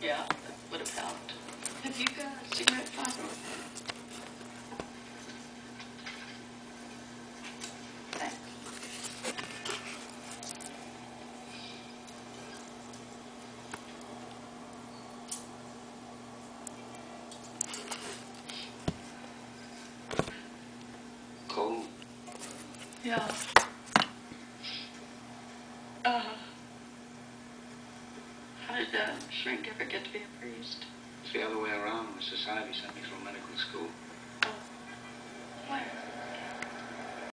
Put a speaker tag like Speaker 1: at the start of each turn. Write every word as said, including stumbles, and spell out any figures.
Speaker 1: Yeah, that would have helped. Have you got a cigarette pack? Thanks.
Speaker 2: Cold?
Speaker 1: Yeah. Uh, how did uh, Shrink ever get to be a priest?
Speaker 2: It's the other way around. The society sent me through medical school.